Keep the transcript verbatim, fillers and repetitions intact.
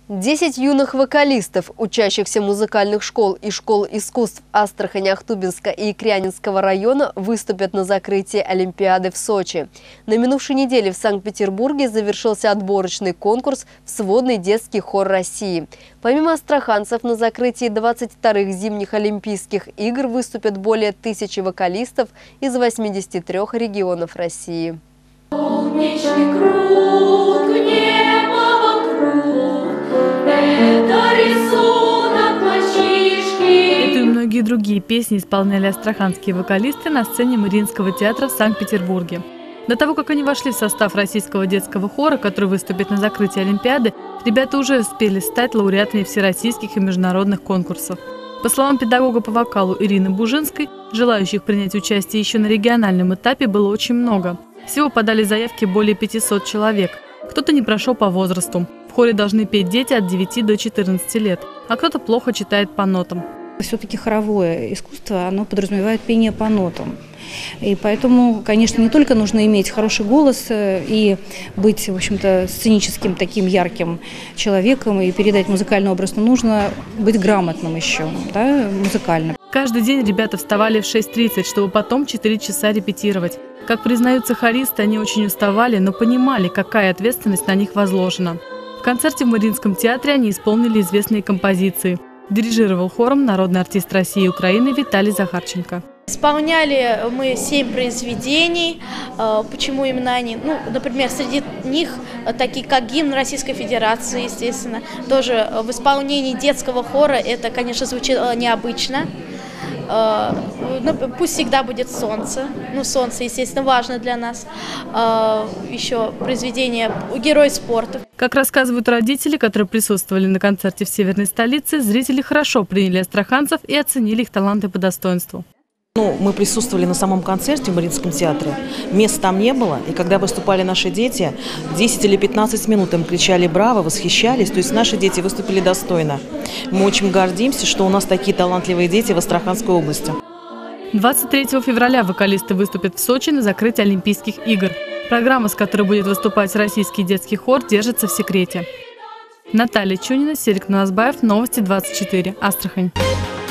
Десять юных вокалистов, учащихся музыкальных школ и школ искусств Астрахани, Ахтубинска и Крянинского района, выступят на закрытии Олимпиады в Сочи. На минувшей неделе в Санкт-Петербурге завершился отборочный конкурс в сводный детский хор России. Помимо астраханцев, на закрытии двадцать вторых зимних Олимпийских игр выступят более тысячи вокалистов из восьмидесяти трёх регионов России. Солнечный круг, небо вокруг, это рисунок мальчишки. Эту и многие другие песни исполняли астраханские вокалисты на сцене Мариинского театра в Санкт-Петербурге. До того, как они вошли в состав российского детского хора, который выступит на закрытии Олимпиады, ребята уже успели стать лауреатами всероссийских и международных конкурсов. По словам педагога по вокалу Ирины Бужинской, желающих принять участие еще на региональном этапе было очень много. Всего подали заявки более пятисот человек. Кто-то не прошел по возрасту. В хоре должны петь дети от девяти до четырнадцати лет, а кто-то плохо читает по нотам. Все-таки хоровое искусство, оно подразумевает пение по нотам. И поэтому, конечно, не только нужно иметь хороший голос и быть, в общем-то, сценическим таким ярким человеком и передать музыкальный образ, но нужно быть грамотным еще, да, музыкально. Каждый день ребята вставали в шесть тридцать, чтобы потом четыре часа репетировать. Как признаются хористы, они очень уставали, но понимали, какая ответственность на них возложена. В концерте в Мариинском театре они исполнили известные композиции. Дирижировал хором народный артист России и Украины Виталий Захарченко. Исполняли мы семь произведений. Почему именно они? Ну, например, среди них такие, как гимн Российской Федерации, естественно. Тоже в исполнении детского хора это, конечно, звучит необычно. Ну, пусть всегда будет солнце. Ну, солнце, естественно, важно для нас. Еще произведение «Герой спорта». Как рассказывают родители, которые присутствовали на концерте в северной столице, зрители хорошо приняли астраханцев и оценили их таланты по достоинству. Ну, мы присутствовали на самом концерте в Мариинском театре, мест там не было, и когда выступали наши дети, десять или пятнадцать минут им кричали «Браво!», восхищались, то есть наши дети выступили достойно. Мы очень гордимся, что у нас такие талантливые дети в Астраханской области. двадцать третьего февраля вокалисты выступят в Сочи на закрытии Олимпийских игр. Программа, с которой будет выступать российский детский хор, держится в секрете. Наталья Чунина, Серик Нуазбаев, Новости двадцать четыре, Астрахань.